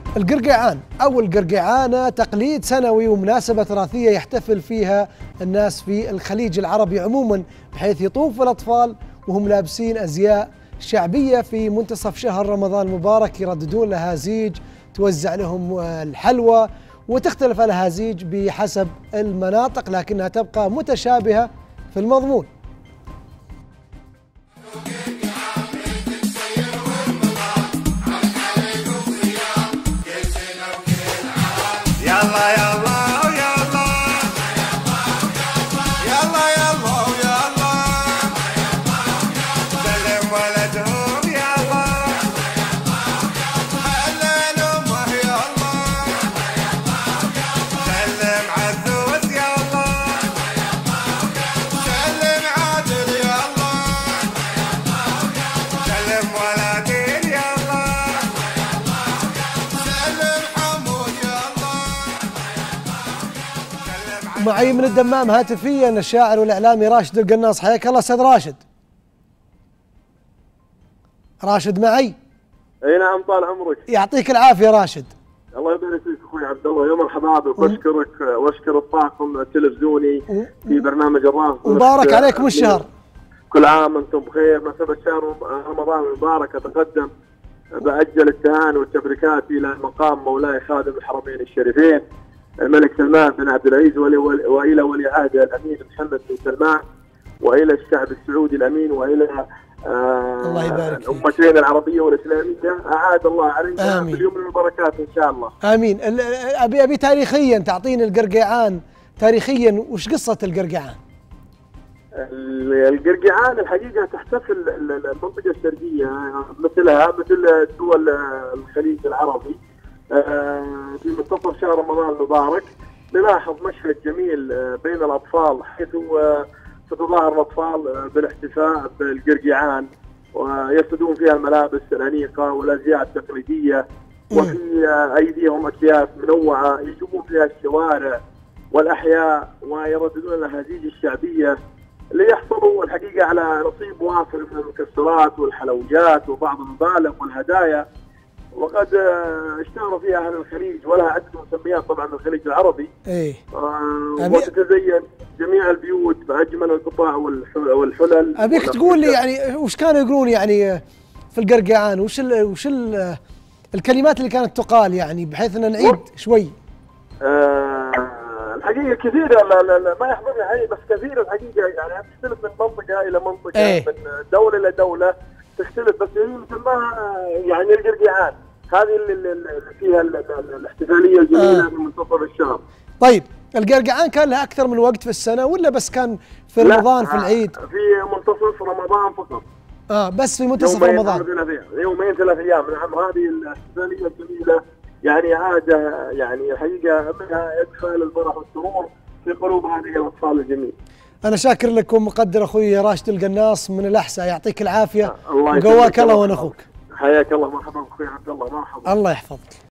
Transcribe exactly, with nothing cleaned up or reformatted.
القرقعان أو القرقعانة تقليد سنوي ومناسبة تراثية يحتفل فيها الناس في الخليج العربي عموما، بحيث يطوف الأطفال وهم لابسين أزياء شعبية في منتصف شهر رمضان المبارك، يرددون لهازيج، توزع لهم الحلوى، وتختلف الأهازيج بحسب المناطق لكنها تبقى متشابهة في المضمون. يلا يلا يلا يلا يلا يلا سلم ولدهم يلا هلل امه يلا سلم عزوز يلا سلم عادل يلا سلم ولدين يلا سلم حمود يلا. معي من الدمام هاتفيا الشاعر والاعلامي راشد القناص، حياك الله استاذ راشد. راشد معي؟ اي نعم طال عمرك. يعطيك العافيه راشد. الله يبارك فيك اخوي عبد الله، يا مرحبا بك واشكرك واشكر الطاقم التلفزيوني في برنامج الراس. مبارك عليكم الشهر. كل عام وانتم بخير، مساء شهر رمضان المبارك. اتقدم باجل التهاني والتبريكات الى مقام مولاي خادم الحرمين الشريفين الملك سلمان بن عبد العزيز والى ولي عهده الامير محمد بن سلمان، والى الشعب السعودي الامين، والى آه الله يبارك فيك. الامتين العربيه والاسلاميه. اعاد الله علينا في اليوم من البركات ان شاء الله. امين. ابي ابي تاريخيا تعطيني القرقعان، تاريخيا وش قصه القرقعان؟ القرقعان الحقيقه تحتفل المنطقه الشرقيه مثلها مثل دول الخليج العربي في منتصف شهر رمضان المبارك. نلاحظ مشهد جميل بين الاطفال، حيث تتظاهر الاطفال بالاحتفاء بالقرقعان ويرتدون فيها الملابس الانيقه والازياء التقليديه، وفي ايديهم اكياس منوعه يجوبون فيها الشوارع والاحياء ويرددون الاهازيج الشعبيه ليحصلوا الحقيقه على نصيب وافر من المكسرات والحلويات وبعض المبالغ والهدايا. وقد اشتهر فيها اهل الخليج ولها عده مسميات طبعا من الخليج العربي. ايه آه وتتزين جميع البيوت باجمل القطع والحلل. ابيك تقول لي يعني وش كانوا يقولون يعني في القرقعان، وش ال وش ال الكلمات اللي كانت تقال يعني بحيث ان نعيد شوي. آه الحقيقه كثيره، لا لا لا ما يحضرني حقيقة، بس كثيره الحقيقه يعني تختلف من منطقه الى منطقه. ايه؟ من دوله الى دوله تختلف، بس هي مسماها يعني القرقعان، هذه اللي فيها الاحتفاليه الجميله في منتصف الشهر. طيب القرقعان كان لها اكثر من وقت في السنه ولا بس كان في رمضان في العيد؟ في منتصف رمضان فقط. اه بس في منتصف يومين رمضان. يومين ثلاث ايام. نعم هذه الاحتفاليه الجميله يعني عاده يعني الحقيقه منها يدخل الفرح والسرور في قلوب هذه الاطفال الجميل. أنا شاكر لك ومقدر أخوي راشد القناص من الأحساء، يعطيك العافية الله وقواك الله ونخوك. حياك الله، مرحبا أخوي عبد الله، مرحبا. الله يحفظك.